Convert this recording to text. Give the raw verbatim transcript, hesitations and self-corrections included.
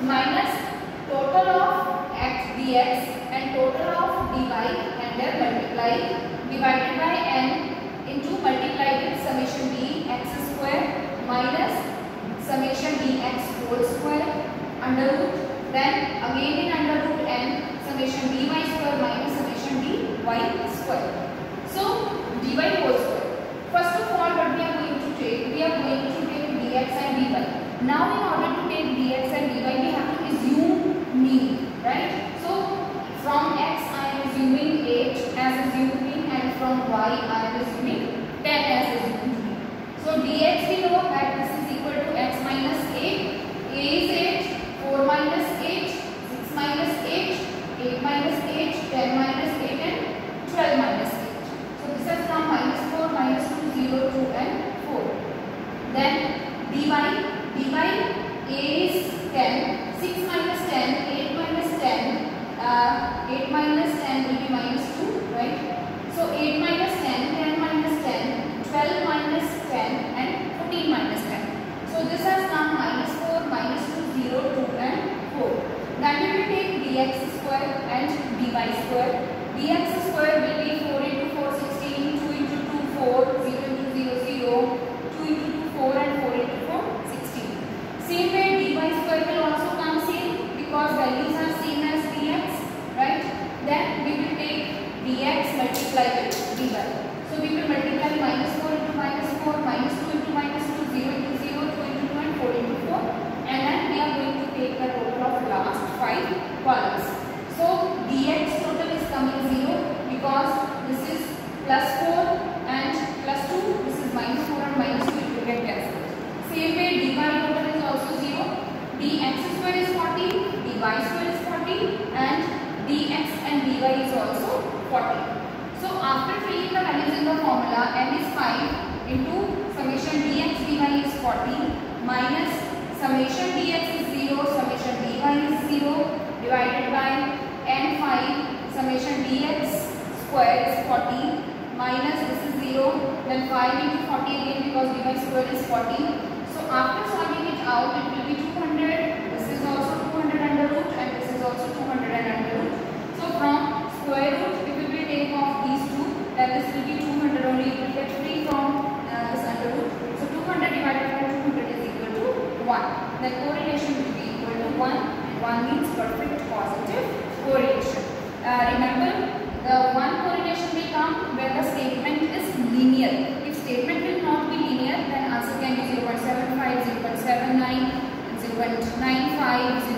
minus total of x dx and total of dy and then multiply divided by n into multiply with summation d x square minus summation dx whole square under root, then again in under root n summation dy square minus summation dy square. So dy whole square. First of all, what we are going to take? We are going to take dx and dy. Now in order to take dx and dy, we have to assume mean, right? So from x I am assuming eight as assumed mean, and from y I am assuming ten as assumed mean. So dx we know that this is equal to x minus eight. A is eight, four minus eight, six minus eight, eight minus eight, ten minus eight and twelve minus eight. So this has come minus four, minus two, zero, two and four. Then dy, dy A is ten, six minus ten, eight minus ten, uh, eight minus ten will be minus two, right? So eight minus ten, ten minus ten, twelve minus ten and fourteen minus ten. So this has come minus four, minus two, zero, two and four. Then we will take dx square and dy square. Dx square will be four into four, sixteen, two into two, four, zero into zero, zero, two into two, four and four into four, sixteen. Same way dy square will also come same because values are same as dx, right? Then we will take dx multiply with dy. So we will multiply minus four into minus four, minus two into minus two, zero into zero, two into two and four into four. And then we are going to take the total of last five columns. So dx total is coming zero because this is plus four and plus two, this is minus four and minus two, it will get cancelled. Same way dy total is also zero, dx square is forty, dy square is forty and dx and dy is also forty. So after filling the values in the formula, n is five into summation dx dy is forty minus summation dx is zero, summation dy is zero divided by n five, summation dx square is forty minus this is zero, then five into forty again because dy square is forty. So after solving it out, it will be two hundred, this is also two hundred under root and this is also two hundred under root. So from square root, if we will take off these two, then this will be two hundred only, it will get free from uh, this under root. So two hundred divided by two hundred is equal to one. Then correlation will be equal to one and one means perfect positive correlation. Uh, remember, the one correlation will come when the statement is linear. If statement will not be linear, then answer can be zero point seven five, zero point seven nine, zero point nine five,